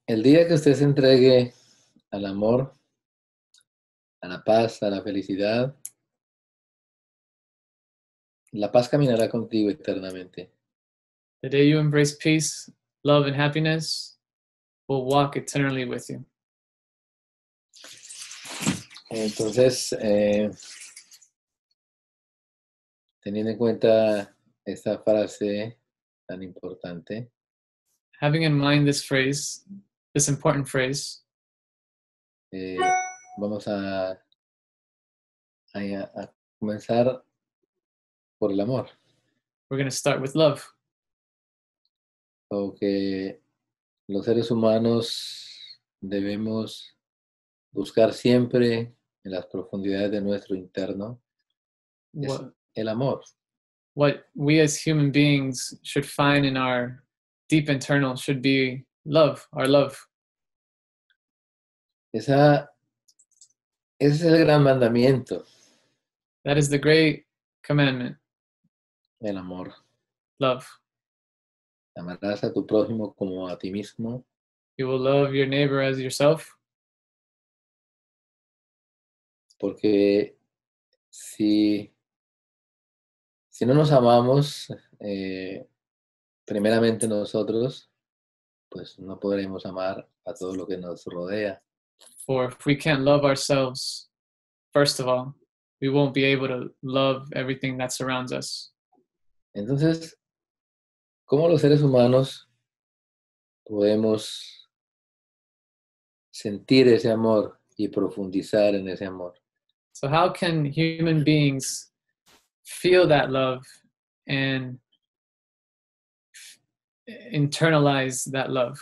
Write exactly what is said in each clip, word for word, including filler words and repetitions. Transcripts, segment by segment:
El día que usted se entregue al amor, a la paz, a la felicidad, la paz caminará contigo eternamente. The day you embrace peace, love, and happiness will walk eternally with you. Entonces, eh, teniendo en cuenta esta frase tan importante, Having in mind this phrase, this important phrase, eh, vamos a, a, a comenzar por el amor. we're going to start with love. Porque los seres humanos debemos buscar siempre en las profundidades de nuestro interno es What, el amor. what we as human beings should find in our deep internal should be love, our love. Esa, ese es el gran mandamiento, That is the great commandment, el amor. love. Amarás a tu prójimo como a ti mismo. You will love your neighbor as yourself. Porque si, si no nos amamos, eh, primeramente nosotros, pues no podremos amar a todo lo que nos rodea. For if we can't love ourselves, first of all, we won't be able to love everything that surrounds us. Entonces, ¿cómo los seres humanos podemos sentir ese amor y profundizar en ese amor? So how can human beings feel that love and internalize that love?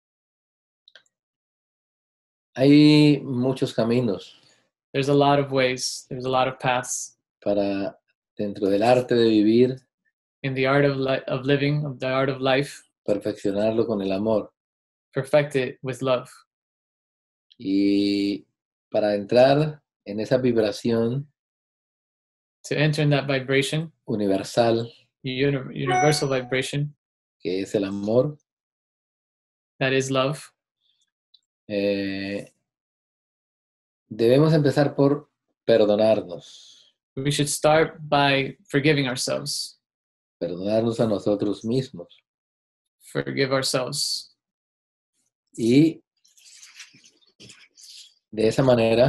Hay muchos caminos There's a lot of ways, there's a lot of paths para, dentro del arte de vivir, in the art of, li- of living, of the art of life, perfeccionarlo con el amor. perfect it with love. Y para entrar en esa vibración To enter in that vibration, universal, uni- universal vibration, que es el amor, that is love, eh, debemos empezar por perdonarnos, we should start by forgiving ourselves. perdonarnos a nosotros mismos. Forgive ourselves. Y de esa manera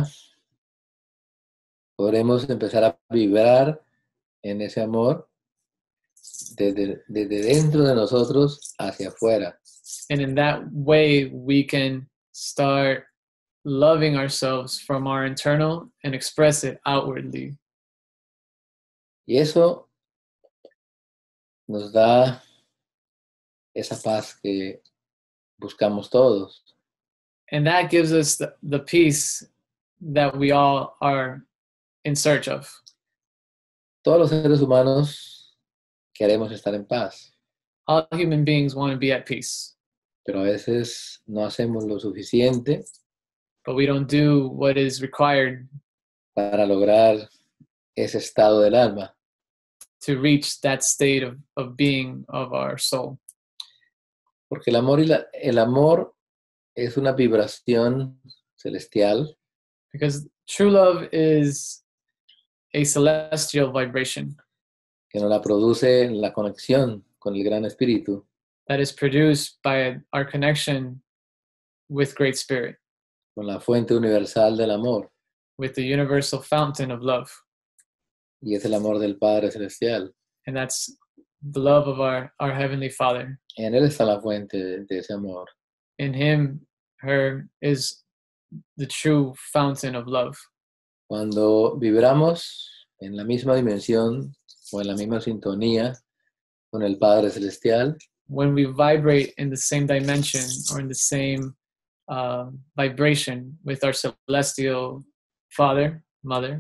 podremos empezar a vibrar en ese amor desde, desde dentro de nosotros hacia afuera. And in that way, we can start loving ourselves from our internal and express it outwardly. Y eso nos da esa paz que buscamos todos. And that gives us the, the peace that we all are in search of. Todos los seres humanos queremos estar en paz, All human beings want to be at peace, pero a veces no hacemos lo suficiente but we don't do what is required para lograr ese estado del alma. to reach that state of, of being of our soul. Porque el amor, y la, el amor es una vibración celestial Because true love is a celestial vibration que nos la produce la conexión con el Gran Espíritu, that is produced by our connection with Great Spirit, con la fuente universal del amor, with the universal fountain of love. y es el amor del Padre Celestial. And that's the love of our, our Heavenly Father. En Él está la fuente de, de ese amor. In Him, her is the true fountain of love. Cuando vibramos en la misma dimensión o en la misma sintonía con el Padre Celestial, When we vibrate in the same dimension or in the same uh, vibration with our celestial Father, Mother,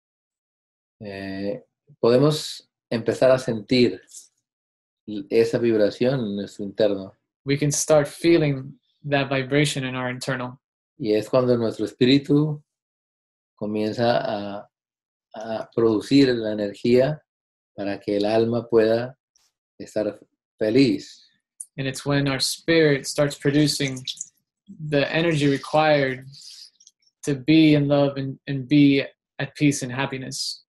eh, podemos empezar a sentir esa vibración en nuestro interno. we can start feeling that vibration in our internal. Y es cuando nuestro espíritu comienza a, a producir la energía para que el alma pueda estar feliz. And it's when our spirit starts producing the energy required to be in love and, and be at peace and happiness.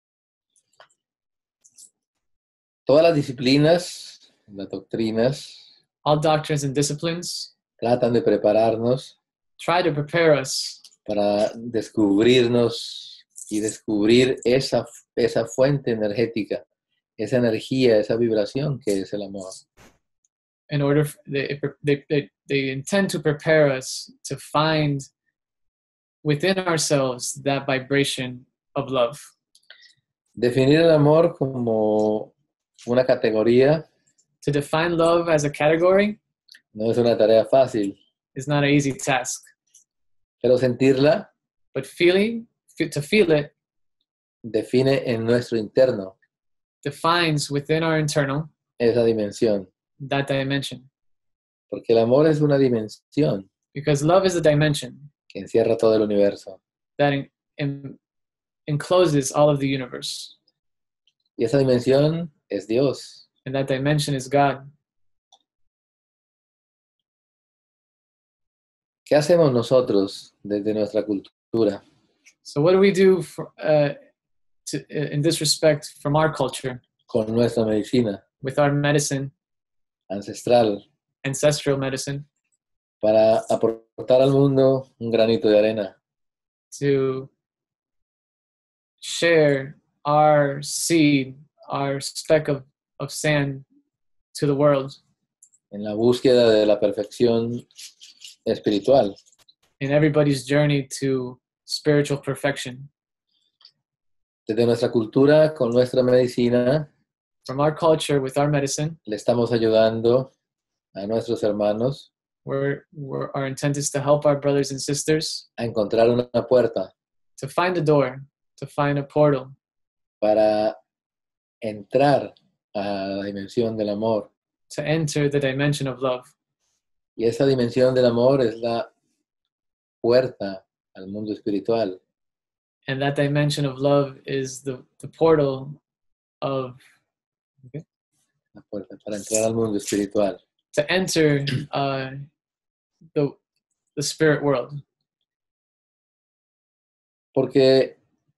Todas las disciplinas, las doctrinas, All doctrines and disciplines tratan de prepararnos try to prepare us para descubrirnos y descubrir esa, esa fuente energética, esa energía, esa vibración que es el amor. in order, they, they, they, they intend to prepare us to find within ourselves that vibration of love. Definir el amor como una categoría To define love as a category no es una tarea fácil, is not an easy task, pero sentirla but feeling, to feel it, define en nuestro interno defines within our internal esa dimensión, that dimension. porque el amor es una dimensión Because love is a dimension que encierra todo el universo. that in, in, encloses all of the universe. Y esa dimensión es Dios. And that dimension is God. ¿Qué hacemos nosotros desde nuestra cultura? So what do we do for, uh, to, in this respect from our culture, Con nuestra medicina with our medicine, ancestral, ancestral medicine, para aportar al mundo un granito de arena, to share our seed, our speck of, of sand to the world en la búsqueda de la perfección espiritual? in everybody's journey to spiritual perfection? Desde nuestra cultura, con nuestra medicina, From our culture, with our medicine, le estamos ayudando a nuestros hermanos we're, we're, our intent is to help our brothers and sisters a encontrar una puerta to find a door, to find a portal, para entrar a la dimensión del amor. to enter the dimension of love. Y esa dimensión del amor es la puerta al mundo espiritual. And that dimension of love is the, the portal of, okay, La puerta para entrar al mundo espiritual. to enter uh, the, the spirit world. Porque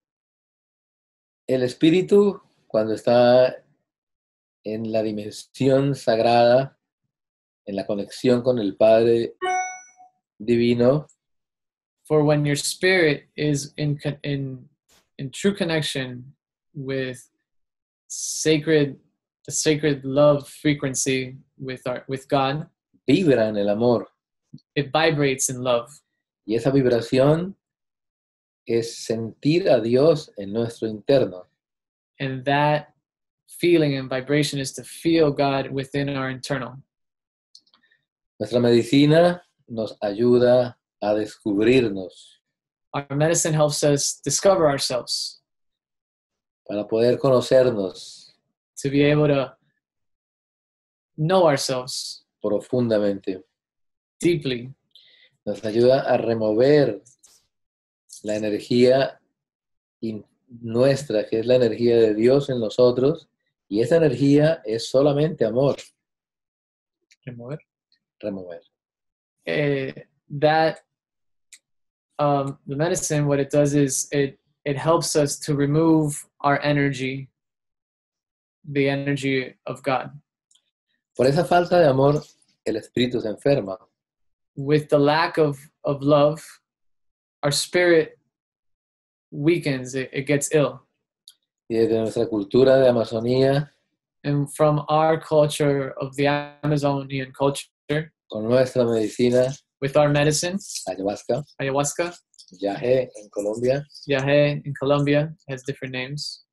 el espíritu, cuando está en la dimensión sagrada, en la conexión con el Padre Divino, For when your spirit is in, co- in, in true connection with sacred, the sacred love frequency with our, with God, vibra en el amor. it vibrates in love. Y esa vibración es sentir a Dios en nuestro interno. And that feeling and vibration is to feel God within our internal. Nuestra medicina nos ayuda a descubrirnos Our medicine helps us discover ourselves, para poder conocernos to be able to know ourselves profundamente. deeply. Nos ayuda a remover la energía in- nuestra, que es la energía de Dios en nosotros, y esa energía es solamente amor. Remover. Remover. Uh, that um, the medicine, what it does is it it helps us to remove our energy, the energy of God. Por esa falta de amor, el espíritu se enferma. With the lack of, of love, our spirit weakens, it, it gets ill. Y desde nuestra cultura de Amazonía, And from our culture of the Amazonian culture, con nuestra medicina, with our medicine, ayahuasca, ayahuasca, yagé en Colombia, yahe in Colombia, has different names,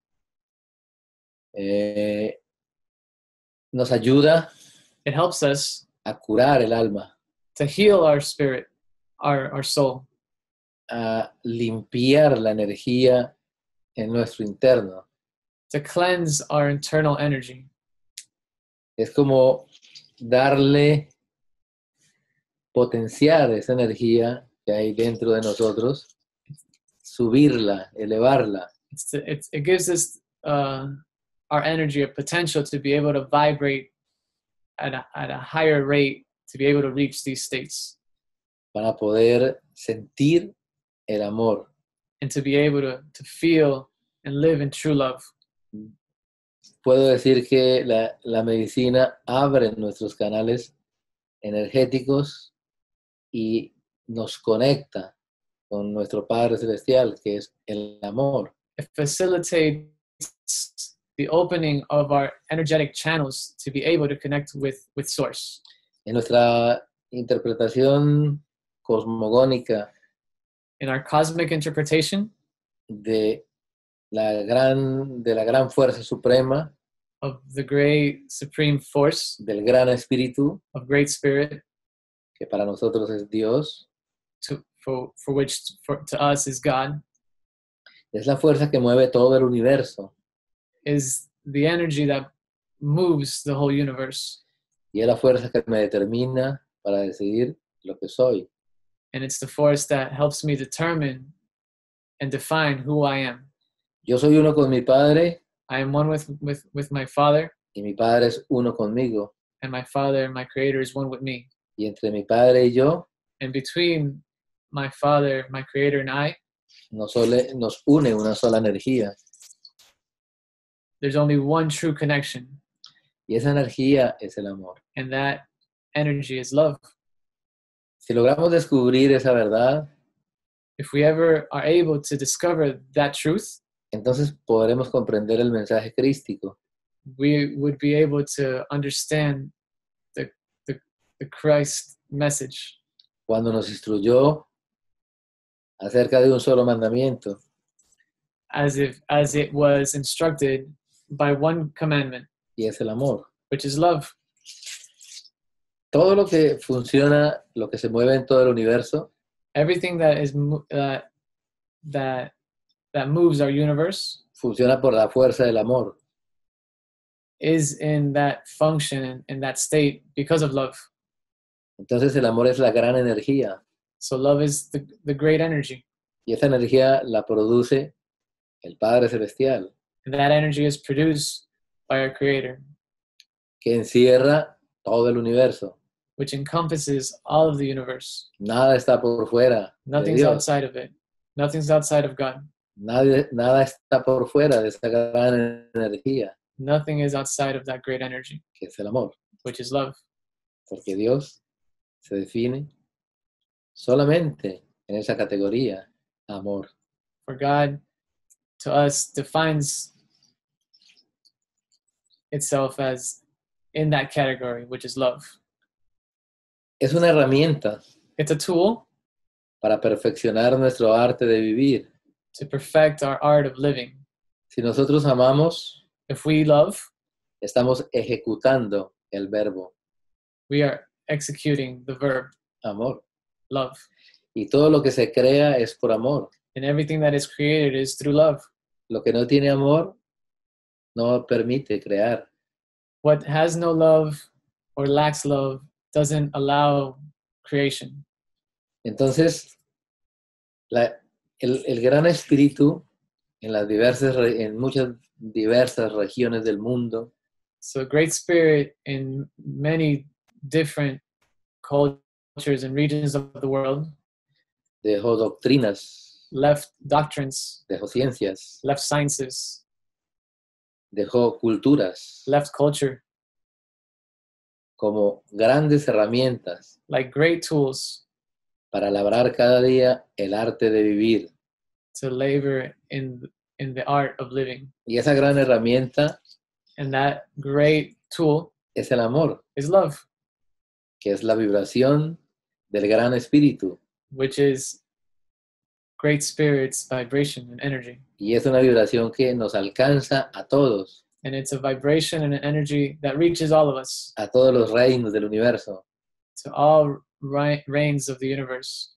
eh, nos ayuda it helps us a curar el alma, to heal our spirit, our, our soul, a limpiar la energía en nuestro interno. to cleanse our internal energy. Es como darle, potenciar esa energía que hay dentro de nosotros, subirla, elevarla, It's to, it's, it gives us uh, our energy a potential to be able to vibrate at a, at a higher rate, to be able to reach these states. para poder sentir el amor. and to be able to, to feel and live in true love. Puedo decir que la, la medicina abre nuestros canales energéticos y nos conecta con nuestro Padre Celestial, que es el amor. It facilitates the opening of our energetic channels to be able to connect with, with Source. En nuestra interpretación cosmogónica In our cosmic interpretation de la gran, de la gran fuerza suprema, of the great supreme force, del gran espíritu, of great spirit, que para nosotros es Dios, to, for, for which for, to us is God, es la fuerza que mueve todo el universo is the energy that moves the whole universe. y es la fuerza que me determina para decidir lo que soy. And it's the force that helps me determine and define who I am. Yo soy uno con mi Padre I am one with, with, with my Father, y mi Padre es uno conmigo. and my Father, my Creator, is one with me. Y entre mi Padre y yo And between my Father, my Creator, and I, nos, sole, nos une una sola energía. there's only one true connection, Y esa energía es el amor. and that energy is love. Si logramos descubrir esa verdad, If we ever are able to discover that truth, entonces podremos comprender el mensaje crístico. we would be able to understand the, the, the Christ message Cuando nos instruyó acerca de un solo mandamiento, as if as it was instructed by one commandment, y es el amor. which is love. Todo lo que funciona, lo que se mueve en todo el universo, Everything that is mo- uh, that that moves our universe funciona por la fuerza del amor. is in that function and in that state because of love. Entonces el amor es la gran energía So love is the, the great energy, y esa energía la produce el Padre Celestial, and that energy is produced by our Creator, que encierra todo el universo. which encompasses all of the universe. Nada está por fuera de Nothing's Dios. outside of it. Nothing's outside of God. Nadie, nada está por fuera de esa gran energía, Nothing is outside of that great energy, que es el amor. which is love. Porque Dios se define solamente en esa categoría, amor. For God, to us, defines itself as in that category, which is love. Es una herramienta It's a tool para perfeccionar nuestro arte de vivir. to perfect our art of living. Si nosotros amamos, If we love, estamos ejecutando el verbo we are executing the verb amor. love. Y todo lo que se crea es por amor. And everything that is created is through love. Lo que no tiene amor no permite crear. What has no love or lacks love doesn't allow creation. Entonces, la, el, el gran espíritu en las diversas, re- en muchas diversas regiones del mundo, So, great spirit in many different cultures and regions of the world dejó doctrinas, left doctrines, dejó ciencias, left sciences, dejó culturas left culture, como grandes herramientas like great tools para labrar cada día el arte de vivir. to labor in in the art of living. Y esa gran herramienta And that great tool es el amor, is love, que es la vibración del gran espíritu. which is great spirit's vibration and energy. Y es una vibración que nos alcanza a todos, And it's a vibration and an energy that reaches all of us, a todos los reinos del universo. to all ri- reigns of the universe.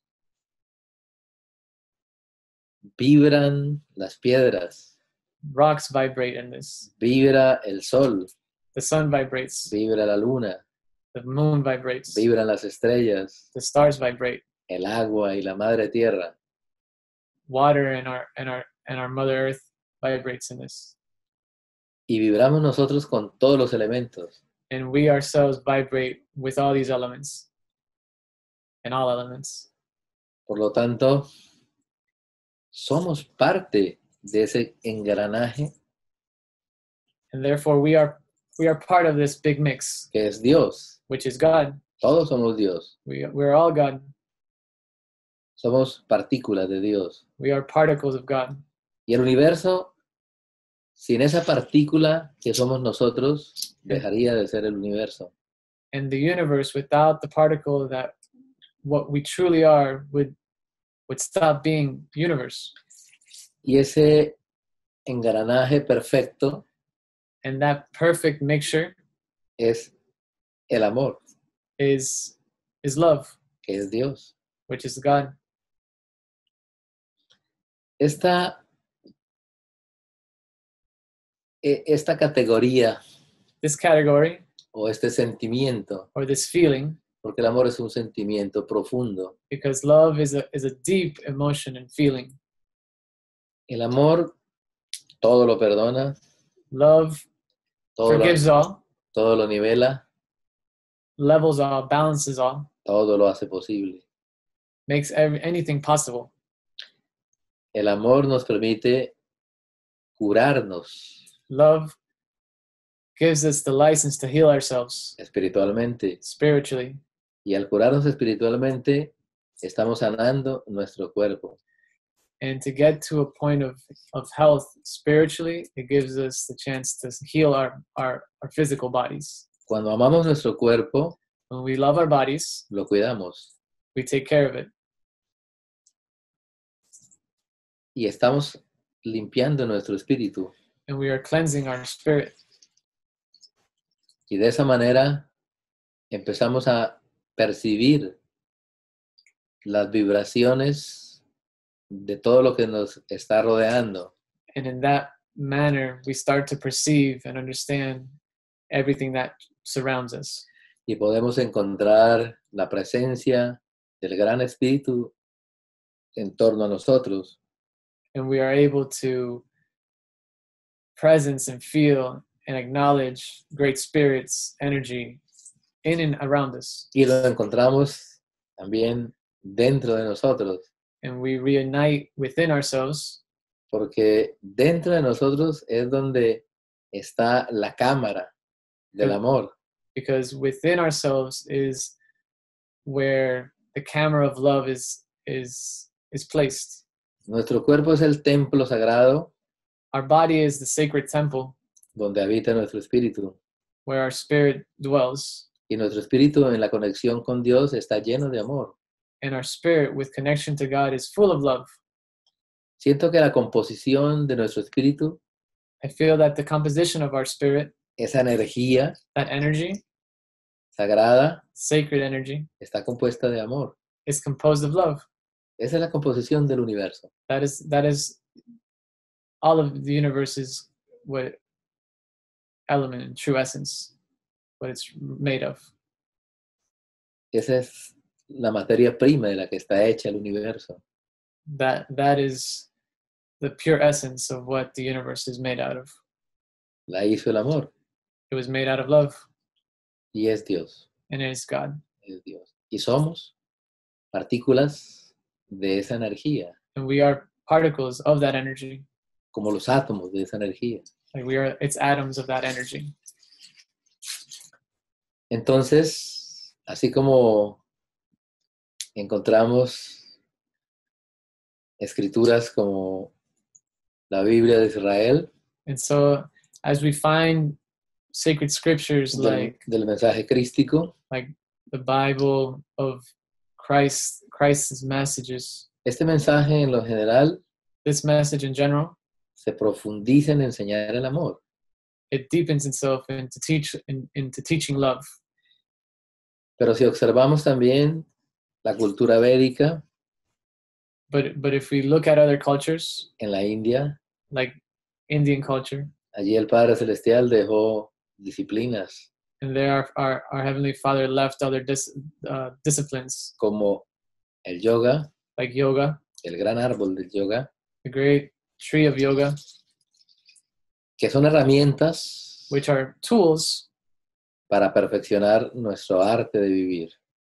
Vibran las piedras, Rocks vibrate in this. vibra el sol, The sun vibrates. vibra la luna, The moon vibrates. vibran las estrellas, The stars vibrate. el agua y la madre tierra. Water and our and our and our Mother Earth vibrates in this. Y vibramos nosotros con todos los elementos. And we ourselves vibrate with all these elements. in all elements. Por lo tanto, somos parte de ese engranaje And therefore we are we are part of this big mix, que es Dios. which is God. Todos somos Dios. We we're all God. Somos partículas de Dios. We are particles of God. Y el universo, sin esa partícula que somos nosotros, dejaría de ser el universo. And the universe, without the particle that what we truly are, would would stop being the universe. Y ese engranaje perfecto And that perfect mixture es el amor, is is love, que es Dios. which is God. Esta, e- esta categoría This category o este sentimiento, or this feeling, porque el amor es un sentimiento profundo. because love is a is a deep emotion and feeling. El amor todo lo perdona, Love todo lo, forgives all, todo lo nivela, levels all, balances all, todo lo hace posible. makes every, anything possible. El amor nos permite curarnos Love gives us the license to heal ourselves espiritualmente. spiritually. Y al curarnos espiritualmente, estamos sanando nuestro cuerpo. And to get to a point of, of health spiritually, it gives us the chance to heal our, our, our physical bodies. Cuando amamos nuestro cuerpo, When we love our bodies, lo cuidamos. we take care of it. Y estamos limpiando nuestro espíritu. And we are cleansing our spirit. Y de esa manera empezamos a percibir las vibraciones de todo lo que nos está rodeando. And in that manner, we start to perceive and understand everything that surrounds us. Y podemos encontrar la presencia del gran espíritu en torno a nosotros. And we are able to presence and feel and acknowledge great spirits, energy in and around us. Y lo encontramos también dentro de nosotros. And we reunite within ourselves, Porque dentro de nosotros es donde está la cámara del amor. because within ourselves is where the camera of love is is is placed. Nuestro cuerpo es el templo sagrado Our body is the sacred temple donde habita nuestro espíritu. where our spirit dwells, Y nuestro espíritu en la conexión con Dios está lleno de amor. and our spirit with connection to God is full of love. Siento que la composición de nuestro espíritu, I feel that the composition of our spirit, esa energía that energy, sagrada, sacred energy, está compuesta de amor. is composed of love. Esa es la composición del universo. That is that is all of the universe's what element and true essence, what it's made of. Esa es la materia prima de la que está hecha el universo. That that is the pure essence of what the universe is made out of. La hizo el amor It was made out of love, y es Dios. and it is God. Es Dios. Y somos partículas de esa energía, And we are particles of that energy. como los átomos de esa energía. Like we are, it's atoms of that energy. Entonces, así como encontramos escrituras como la Biblia de Israel, And so, as we find sacred scriptures del, like del mensaje crístico, like the Bible of Christ, Christ's messages, este mensaje en lo general this message in general, se profundiza en enseñar el amor. it deepens itself into teach in, into teaching love. Pero si observamos también la cultura védica But but if we look at other cultures, en la India, like Indian culture, allí el Padre Celestial dejó disciplinas and there our our, our Heavenly Father left other dis, uh, disciplines como el yoga, like yoga, el gran árbol del yoga, the great tree of yoga, que son herramientas which are tools para perfeccionar nuestro arte de vivir.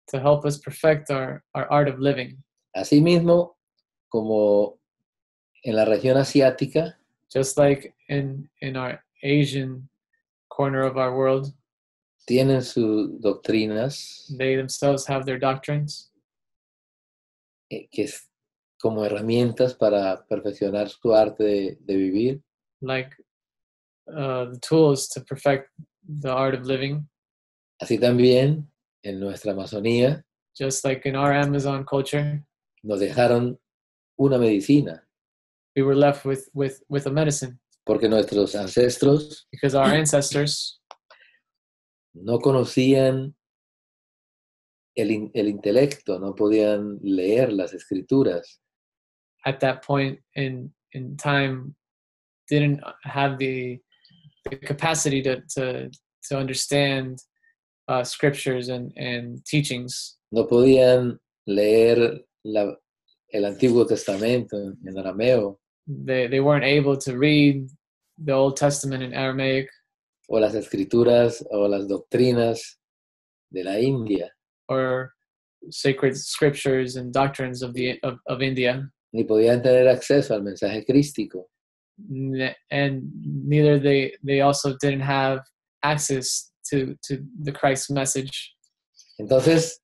to help us perfect our, our art of living. Asimismo, como en la región asiática, Just like in, in our Asian corner of our world, tienen sus doctrinas they themselves have their doctrines, eh, que es como herramientas para perfeccionar su arte de, de vivir. like uh, the tools to perfect the art of living. Así también, en nuestra Amazonía, Just like in our Amazon culture, nos dejaron una medicina, we were left with, with, with a medicine porque nuestros ancestros because our ancestors no conocían el, in- el intelecto, no podían leer las escrituras. at that point in, in time didn't have the, the capacity to, to, to understand uh, scriptures and, and teachings. No podían leer la- el Antiguo Testamento en, en arameo They, they weren't able to read the Old Testament in Aramaic o las escrituras o las doctrinas de la India, or sacred scriptures and doctrines of, the, of, of India. ni podían tener acceso al mensaje crístico. N- And neither they, they also didn't have access to, to the Christ message. Entonces,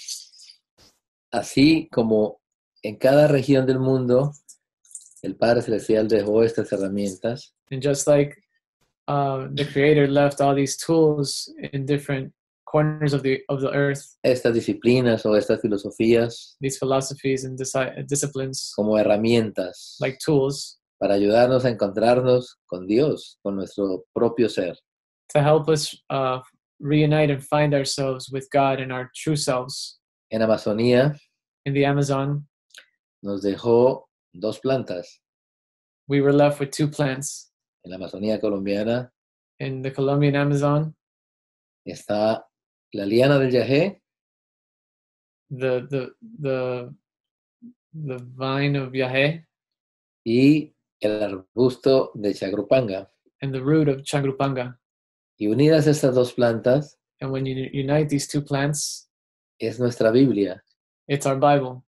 así como en cada región del mundo, el Padre Celestial dejó estas herramientas, And just like uh, the Creator left all these tools in different corners of the of the earth, estas disciplinas o estas filosofías these philosophies and disi- disciplines, como herramientas like tools, para ayudarnos a encontrarnos con Dios, con nuestro propio ser. to help us uh, reunite and find ourselves with God and our true selves. En Amazonía In the Amazon, nos dejó dos plantas. we were left with two plants. En la Amazonía colombiana In the Colombian Amazon, está la liana del yagé the the the the vine of Yahe y el arbusto de chagrupanga. and the root of Changrupanga. Y unidas estas dos plantas And when you unite these two plants, es nuestra Biblia, it's our Bible,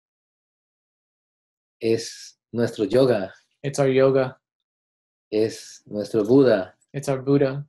es nuestro yoga, it's our yoga, es nuestro Buda, it's our Buddha,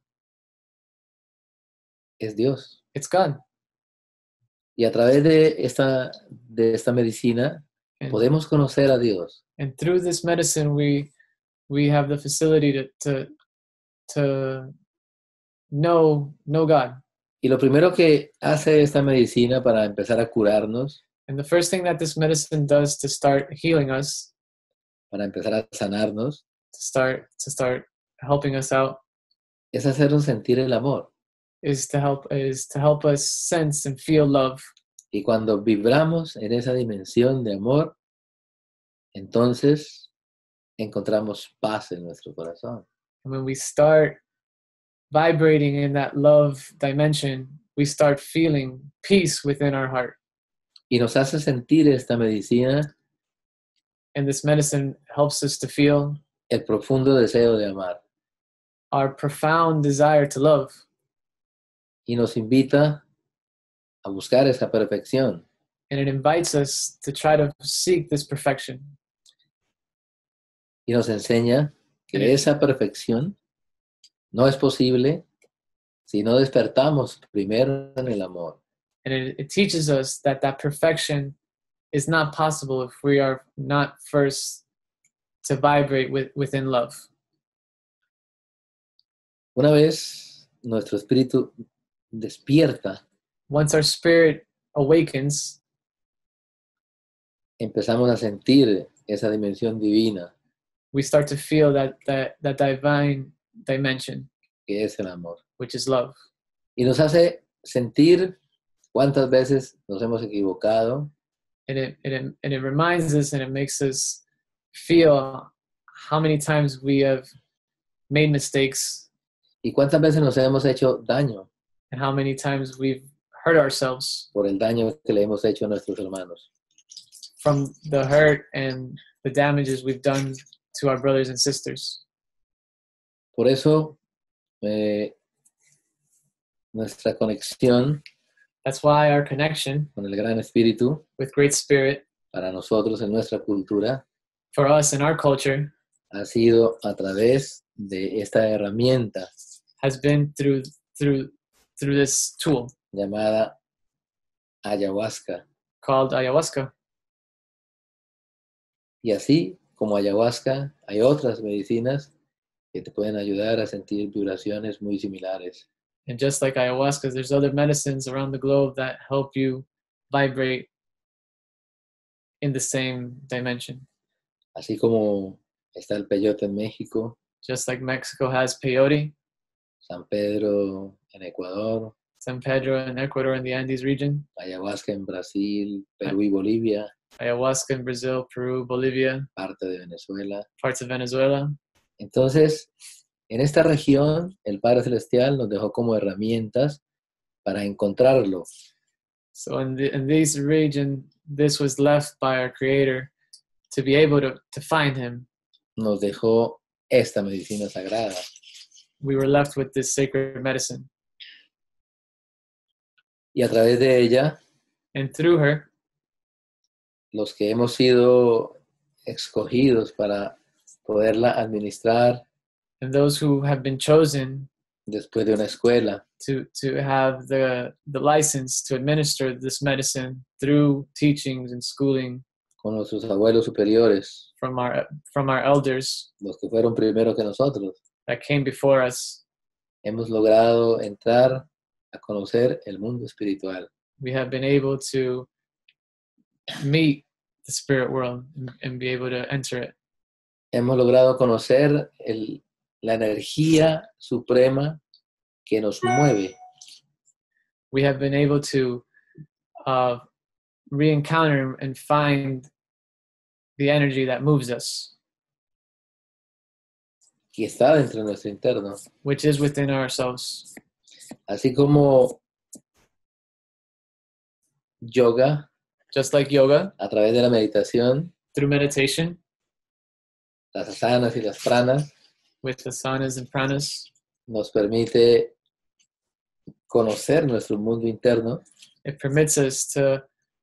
es Dios. it's God. Y a través de esta, de esta medicina And, podemos conocer a Dios. and through this medicine, we we have the facility to to to know know God. Y lo primero que hace esta medicina para empezar a curarnos, And the first thing that this medicine does to start healing us, para empezar a sanarnos, to start to start helping us out, es hacernos sentir el amor. is to help is to help us sense and feel love. Y cuando vibramos en esa dimensión de amor, entonces encontramos paz en nuestro corazón. And when we start vibrating in that love dimension, we start feeling peace within our heart. Y nos hace sentir esta medicina And this medicine helps us to feel el profundo deseo de amar. our profound desire to love. Y nos invita a buscar esa perfección. And it invites us to try to seek this perfection. Y nos enseña que Sí. esa perfección no es posible si no despertamos primero en el amor. And it, it teaches us that that perfection is not possible if we are not first to vibrate with, within love. Una vez nuestro espíritu despierta, Once our spirit awakens, empezamos a sentir esa dimensión divina we start to feel that, that, that divine dimension, que es el amor. which is love. Y nos hace sentir cuántas veces nos hemos equivocado, And it, and, it, and it reminds us and it makes us feel how many times we have made mistakes y cuántas veces nos hemos hecho daño and how many times we've hurt ourselves por el daño que le hemos hecho a nuestros hermanos. from the hurt and the damages we've done to our brothers and sisters. Por eso, eh, nuestra conexión That's why our connection con el Gran Espíritu with Great Spirit para nosotros en nuestra cultura for us in our culture ha sido a través de esta herramienta has been through through through this tool llamada ayahuasca. called ayahuasca. Y así como ayahuasca, hay otras medicinas que te pueden ayudar a sentir vibraciones muy similares. And just like ayahuasca, there's other medicines around the globe that help you vibrate in the same dimension. Así como está el peyote en México, Just like Mexico has peyote, San Pedro en Ecuador, San Pedro in Ecuador in the Andes region, ayahuasca en Brasil, Perú y Bolivia, ayahuasca in Brazil, Peru, Bolivia, parte de Venezuela. parts of Venezuela. Entonces, en esta región, el Padre Celestial nos dejó como herramientas para encontrarlo. So in, the, in this region, this was left by our Creator to be able to, to find Him. Nos dejó esta medicina sagrada. We were left with this sacred medicine. Y a través de ella, And through her, los que hemos sido escogidos para poderla administrar and those who have been chosen después de una escuela, to, to have the, the license to administer this medicine through teachings and schooling con nuestros abuelos superiores, from our, from our elders los que fueron primero que nosotros, that came before us, hemos logrado entrar a conocer el mundo espiritual. we have been able to meet the spirit world and, and be able to enter it. Hemos logrado conocer el, la energía suprema que nos mueve. We have been able to uh, re-encounter and find the energy that moves us, que está dentro de nuestro interno. which is within ourselves. Así como yoga, Just like yoga, a través de la meditación, through meditation, las asanas y las pranas, with the sanas and pranas, nos permite conocer nuestro mundo interno, it permits us to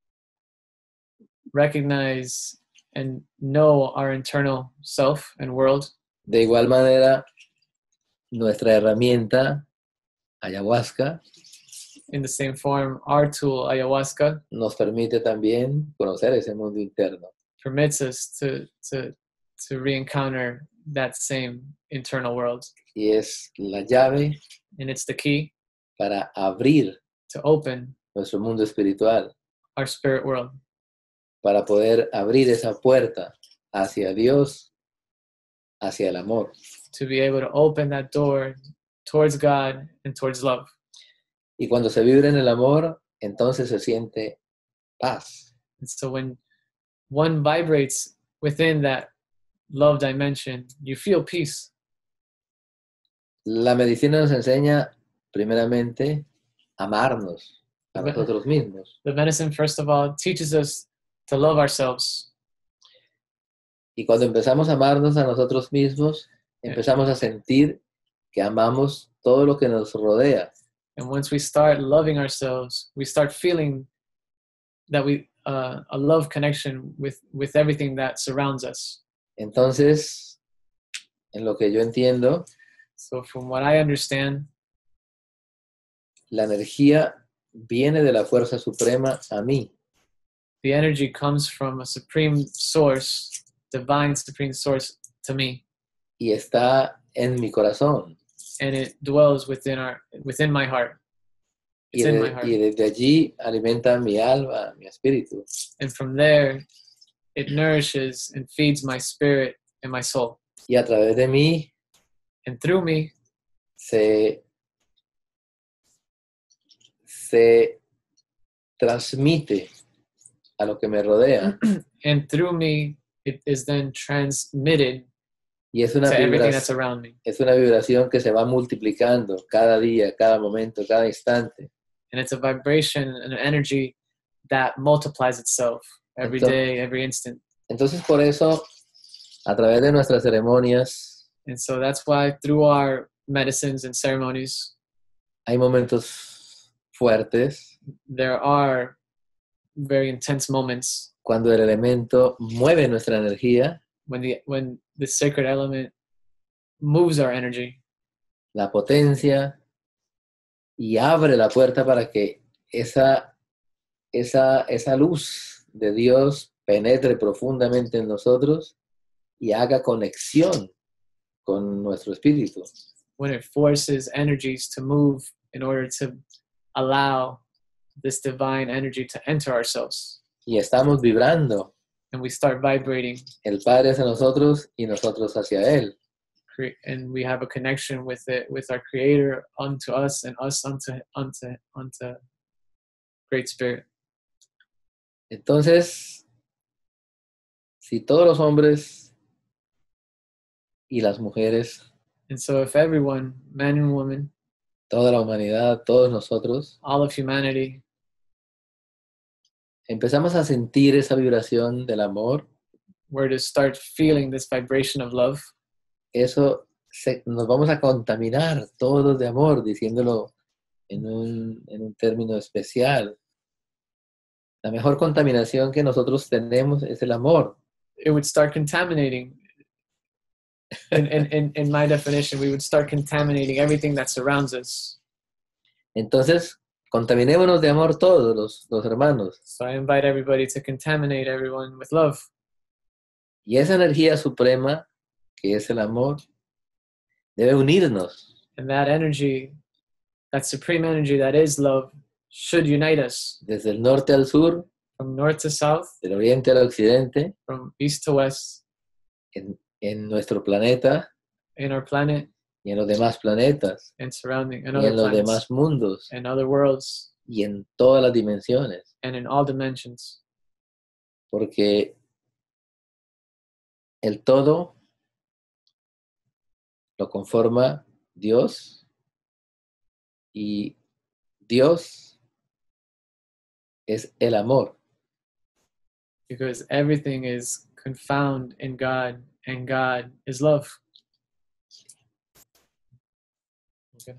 recognize and know our internal self and world. de igual manera nuestra herramienta ayahuasca In the same form, our tool, ayahuasca, nos permite también conocer ese mundo interno. permits us to, to, to re-encounter that same internal world. Y es la llave And it's the key para abrir to open nuestro mundo espiritual, our spirit world, para poder abrir esa puerta hacia Dios, hacia el amor. to be able to open that door towards God and towards love. Y cuando se vibra en el amor, entonces se siente paz. And so when one vibrates within that love dimension, you feel peace. La medicina nos enseña, primeramente, a amarnos a nosotros mismos. The medicine, first of all, teaches us to love ourselves. Y cuando empezamos a amarnos a nosotros mismos, empezamos a sentir que amamos todo lo que nos rodea. And once we start loving ourselves, we start feeling that we uh, a love connection with, with everything that surrounds us. Entonces, en lo que yo entiendo, So from what I understand, la energía viene de la fuerza suprema a mí. the energy comes from a supreme source, divine supreme source to me, Y está en mi corazón. and it dwells within our within my heart. It's Y, in de- my heart. y desde allí alimenta mi alma, mi espíritu. And from there, it nourishes and feeds my spirit and my soul. Y a través de mí And through me, se, se transmite a lo que me rodea. and through me, it is then transmitted Y es una, to everything that's vibración, around me. es una vibración que se va multiplicando cada día, cada momento, cada instante. And it's a vibration and an energy that multiplies itself every Entonces- day, every instant. Entonces, por eso, a través de nuestras ceremonias, And so that's why through our medicines and ceremonies, hay momentos fuertes, there are very intense moments cuando el elemento mueve nuestra energía, when the when the sacred element moves our energy la potencia, y abre la puerta para que esa, esa, esa luz de Dios penetre profundamente en nosotros y haga conexión con nuestro espíritu. when it forces energies to move in order to allow this divine energy to enter ourselves. Y estamos vibrando, And we start vibrating, el Padre hacia nosotros y nosotros hacia Él. cre- and we have a connection with it, with our Creator unto us, and us unto unto unto Great Spirit. Entonces, si todos los hombres y las mujeres, And so, if everyone, man and woman, toda la humanidad, todos nosotros, all of humanity, empezamos a sentir esa vibración del amor, were to start feeling this vibration of love, eso se- nos vamos a contaminar todos de amor, diciéndolo en un, en un término especial. La mejor contaminación que nosotros tenemos es el amor. it would start contaminating. In, in, in, in my definition, we would start contaminating everything that surrounds us. Entonces, contaminémonos de amor todos los, los hermanos. So I invite everybody to contaminate everyone with love. Y esa energía suprema, que es el amor, debe unirnos And that energy, that supreme energy that is love, should unite us desde el norte al sur, from north to south, del oriente al occidente, from east to west, en, en nuestro planeta in our planet y en los demás planetas and surrounding and y other en los planets demás mundos and other worlds y en todas las dimensiones. and in all dimensions. Porque el todo lo conforma Dios y Dios es el amor. Because everything is confound in God, and God is love. Okay.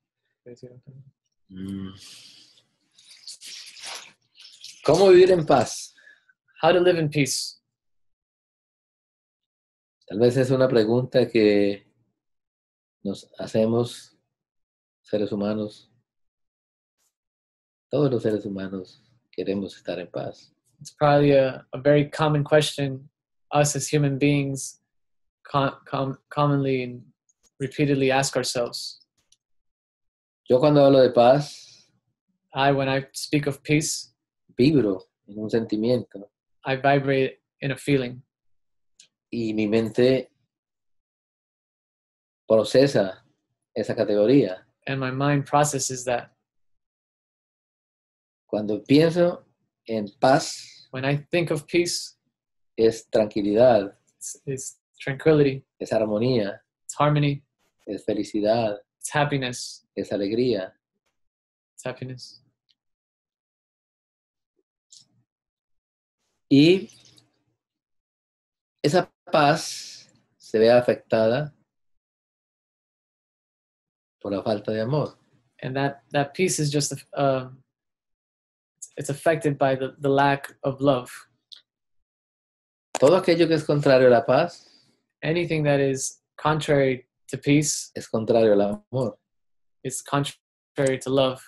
Mm. ¿Cómo vivir en paz? How to live in peace. Tal vez es una pregunta que nos hacemos seres humanos. Todos los seres humanos queremos estar en paz. It's probably a, a very common question us as human beings com- com- commonly and repeatedly ask ourselves. Yo cuando hablo de paz, I, when I speak of peace, vibro en un sentimiento I vibrate in a feeling, y mi mente procesa esa categoría. and my mind processes that. Cuando pienso en paz, When I think of peace, es tranquilidad, it's, it's tranquility, es armonía, it's harmony, es felicidad, it's happiness, es alegría. it's happiness. Y esa paz se ve afectada por la falta de amor. And that, that peace is just, um, it's, it's affected by the, the lack of love. Todo aquello que es contrario a la paz Anything that is contrary to peace es contrario al amor. is contrary to love.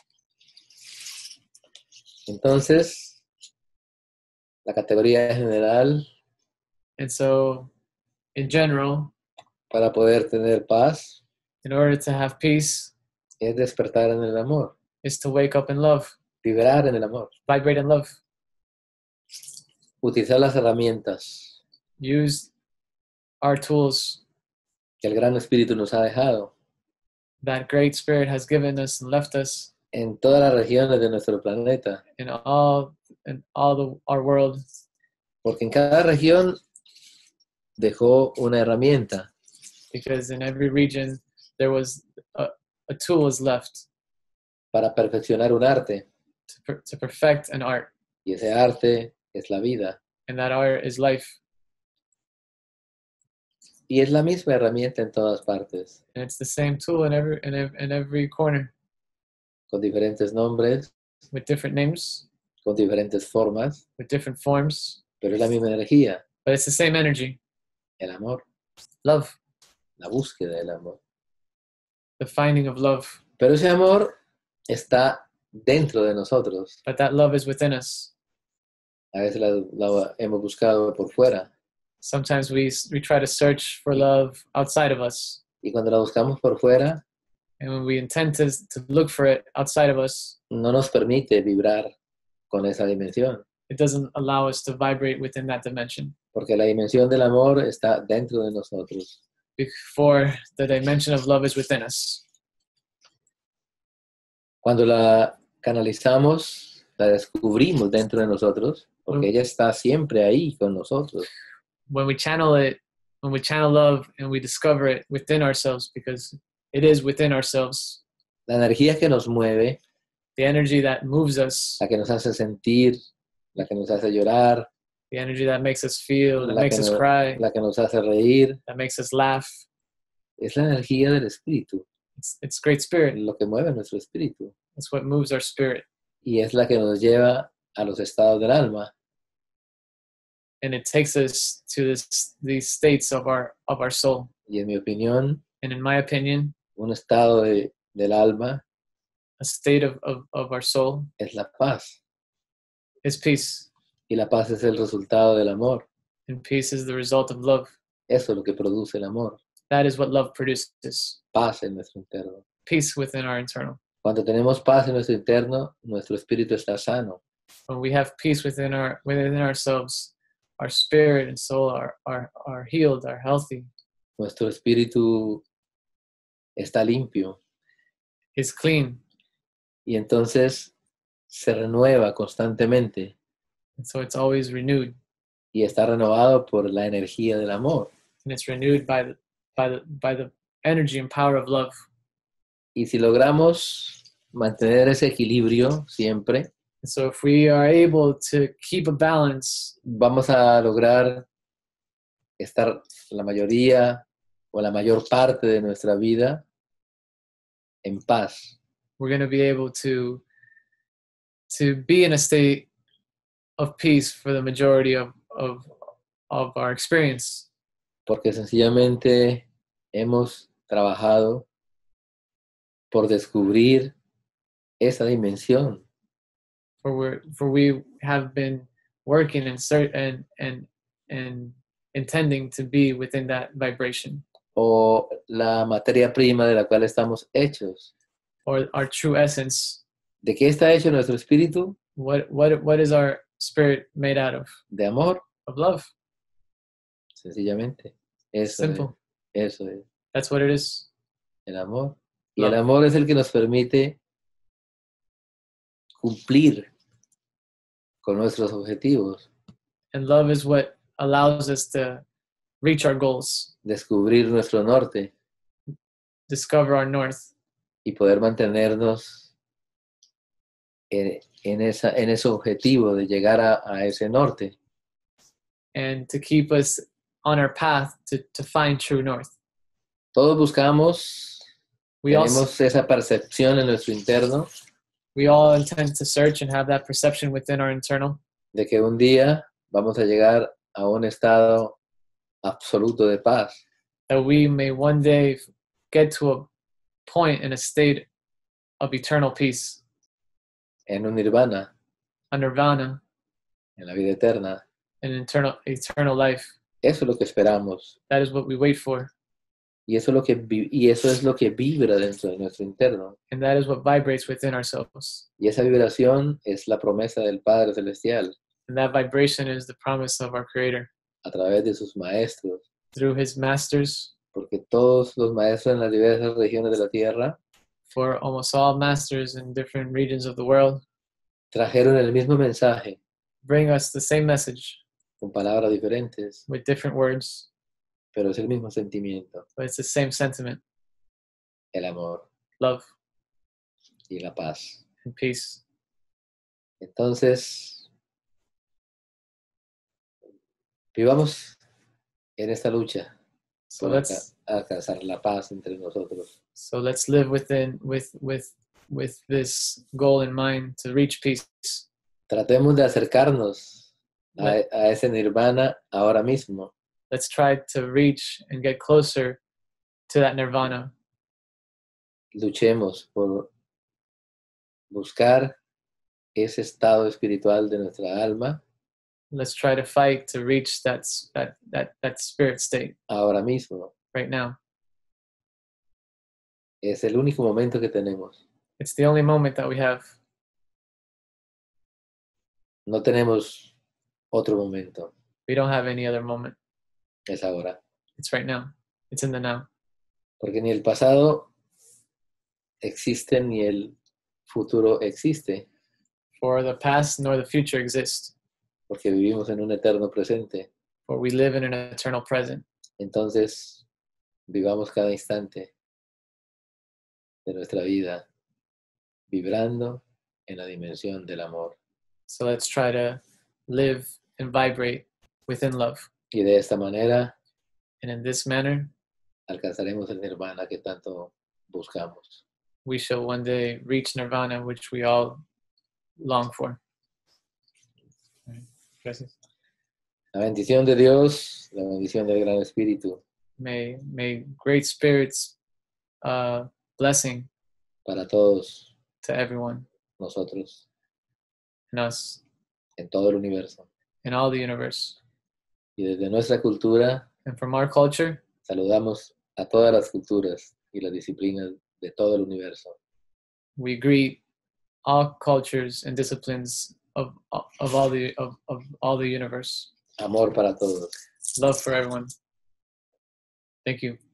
Entonces, la categoría general And so, in general, para poder tener paz in order to have peace, es despertar en el amor, is to wake up in love, vibrar en el amor, vibrate in love, utilizar las herramientas use our tools que el Gran Espíritu nos ha dejado that Great Spirit has given us and left us en todas las regiones de nuestro planeta, in all in all the, our world, porque en cada región dejó una herramienta. because in every region there was a, a tool is left Para perfeccionar un arte, to, per, to perfect an art, y ese arte es la vida. and that art is life, Y es la misma herramienta en todas partes, and it's the same tool in every in every, in every corner con diferentes nombres, with different names, con diferentes formas, with different forms, pero es la misma energía, but it's the same energy, el amor, love, la búsqueda del amor. the finding of love. Pero ese amor está dentro de nosotros. But that love is within us. A veces la, la hemos buscado por fuera. Sometimes we, we try to search for love outside of us. Y cuando la buscamos por fuera, And when we intend to, to look for it outside of us, no nos permite vibrar con esa dimensión. it doesn't allow us to vibrate within that dimension. Porque la dimensión del amor está dentro de nosotros. Before the dimension of love is within us. Cuando la canalizamos, la descubrimos dentro de nosotros, porque Mm. ella está siempre ahí con nosotros. When we channel it, when we channel love and we discover it within ourselves, because it is within ourselves, La energía que nos mueve, the energy that moves us, la que nos hace sentir, la que nos hace llorar, the energy that makes us feel, that la makes que, us no- cry, la que nos hace reír, that makes us laugh. es la energía del espíritu, It's, it's great spirit. lo que mueve nuestro espíritu. It's what moves our spirit. Y es la que nos lleva a los estados del alma. And it takes us to this, these states of our, of our soul. Y en mi opinión, And in my opinion, un estado de- del alma a state of, of, of our soul es la paz. is peace. Y la paz es el resultado del amor. And peace is the result of love. Eso es lo que produce el amor. That is what love produces. Paz en nuestro interno. Peace within our internal. Cuando tenemos paz en nuestro interno, nuestro espíritu está sano. When we have peace within our within ourselves, our spirit and soul are, are, are healed, are healthy, Nuestro espíritu está limpio. is clean. Y entonces se renueva constantemente. And so it's always renewed. Y está renovado por la energía del amor. And it's renewed by the by the by the energy and power of love. Y si logramos mantener ese equilibrio siempre, And so if we are able to keep a balance, vamos a lograr estar la mayoría o la mayor parte de nuestra vida en paz. we're going to be able to to be in a state of peace for the majority of of, of our experience. Porque sencillamente hemos trabajado por descubrir esa dimensión. For we for we have been working and cert and and and intending to be within that vibration, O la materia prima de la cual estamos hechos. or our true essence. ¿De qué está hecho nuestro espíritu? What what what is our spirit made out of? De amor, Of love. sencillamente. Eso es, Simple. eso es, That's what it is. el amor. Y Love. el amor es el que nos permite cumplir con nuestros objetivos, And love is what allows us to reach our goals, descubrir nuestro norte discover our north, y poder mantenernos en, en, esa, en ese objetivo de llegar a, a ese norte. and to keep us on our path to, to find true north. Todos buscamos, We all, tenemos esa percepción en nuestro interno we all intend to search and have that perception within our internal de que un día vamos a llegar a un estado absoluto de paz. that we may one day get to a point in a state of eternal peace, En un nirvana, a nirvana, en la vida eterna. an eternal eternal life. Eso es lo que esperamos. That is what we wait for, Y eso es lo que, vi- y eso es lo que vibra dentro de nuestro interno. and that is what vibrates within ourselves. Y esa vibración es la promesa del Padre Celestial And that vibration is the promise of our Creator a través de sus maestros. through His masters. Porque todos los maestros en las diversas regiones de la Tierra For almost all masters in different regions of the world, trajeron el mismo mensaje bring us the same message con palabras diferentes, with different words, pero es el mismo sentimiento, but it's the same sentiment: el amor love y la paz. and peace. Entonces, vivamos en esta lucha So por let's alca- alcanzar la paz entre nosotros. so let's live within with with with this goal in mind to reach peace. Tratemos de acercarnos a, a ese nirvana ahora mismo. Let's try to reach and get closer to that nirvana. Luchemos por buscar ese estado espiritual de nuestra alma Let's try to fight to reach that, that, that, that spirit state ahora mismo. right now. Es el único momento que tenemos. It's the only moment that we have. No tenemos otro momento. We don't have any other moment. Es ahora. It's right now. It's in the now. Porque ni el pasado existe ni el futuro existe. For the past nor the future exist. Porque vivimos en un eterno presente. For we live in an eternal present. Entonces, vivamos cada instante de nuestra vida vibrando en la dimensión del amor. So let's try to live and vibrate within love. Y de esta manera And in this manner, alcanzaremos el nirvana que tanto buscamos. we shall one day reach nirvana, which we all long for. Gracias. La bendición de Dios, la bendición del Gran Espíritu May, may great spirits uh, blessing para todos to everyone nosotros and us en todo el universo. in all the universe. Y desde nuestra cultura And from our culture, saludamos a todas las culturas y las disciplinas de todo el universo. we greet all cultures and disciplines of of all the of, of all the universe. Amor para todos. Love for everyone. Thank you.